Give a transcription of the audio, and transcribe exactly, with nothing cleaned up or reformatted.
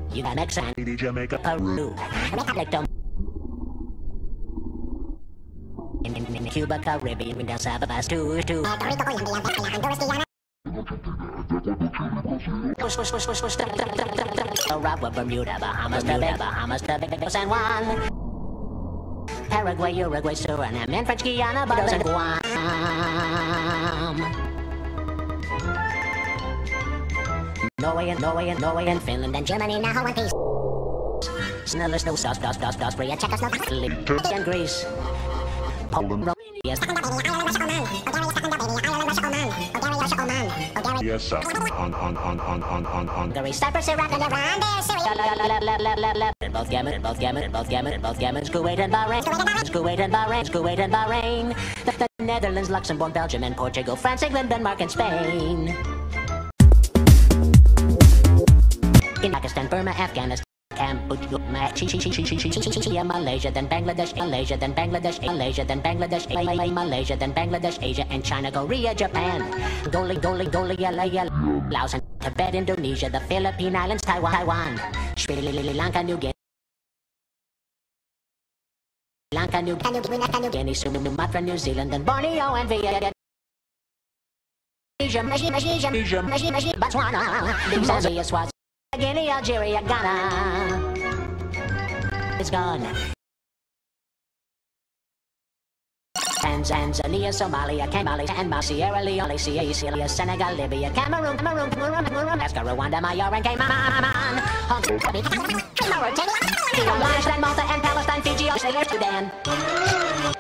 You got Mexico, Jamaica, Peru, Electro. In, in, in Cuba, Caribbean, down south of us, too, too. Aruba, Bermuda, Bahamas, Bermuda, Bahamas, San Juan. Paraguay, Uruguay, Suriname, and French Guiana, Barbados, and Guam. Norway and Norway and Norway and Finland and Germany now in peace. Snell is no sauce, dust, dust, dust, Bria, Czechoslovakia, Turkey and Greece. Poland, Romania, yes. Yes, sir. Hon, hon, hon, hon, hon, hon, Hungary, Cyprus, Iraq, and Iran. In both Yemen, in both Yemen, in both Yemen, in both Yemen, Kuwait and Bahrain, Kuwait and Bahrain, Kuwait and Bahrain. The Netherlands, Luxembourg, Belgium, and Portugal, France, England, Denmark, and Spain. In Pakistan, Burma, Afghanistan, Cambodia, Malaysia, then Bangladesh, Malaysia, then Bangladesh, Malaysia, then Bangladesh, Malaysia, then Bangladesh, Asia, and China, Korea, Japan, Doli, Doli, Doli, Laos, and Tibet, Indonesia, the Philippine Islands, Taiwan, Taiwan, Sri Lanka, New Guinea, Lanka, New Guinea, Sumatra, New Zealand, and Borneo, and Vietnam. Botswana, Zambia, Swaziland, Guinea, Algeria, Ghana. It's gone. Tanzania, Somalia, Kenya, and Sierra Leone, Sierra, Senegal, Libya, Cameroon, Cameroon, Madagascar, Rwanda, Myanmar, and Cayman, Mauritania, Malta, and Palestine, Fiji, Australia, Sudan.